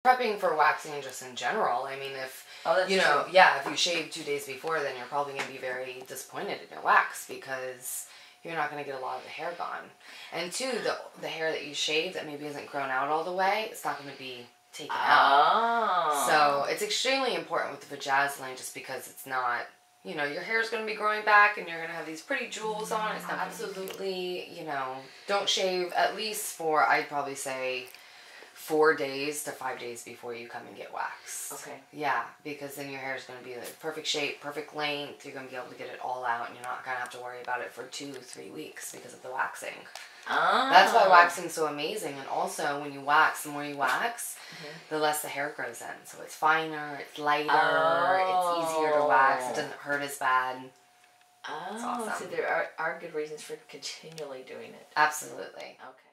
Prepping for waxing just in general. I mean, if, that's you know, true. yeah, if you shave 2 days before, then you're probably going to be very disappointed in your wax because you're not going to get a lot of the hair gone. And two, the hair that you shave that maybe isn't grown out all the way, it's not going to be taken out. So it's extremely important with the Vajazzling just because it's not, you know, your hair is going to be growing back and you're going to have these pretty jewels on. It's absolutely, you know, don't shave at least for, I'd probably say, 4 days to 5 days before you come and get waxed. Okay. Yeah, because then your hair is going to be like perfect shape, perfect length. You're going to be able to get it all out, and you're not going to have to worry about it for 2 or 3 weeks because of the waxing. That's why waxing is so amazing. And also, when you wax, the more you wax, the less the hair grows in. So it's finer, it's lighter, it's easier to wax. It doesn't hurt as bad. It's awesome. So there are good reasons for continually doing it. Absolutely. Okay.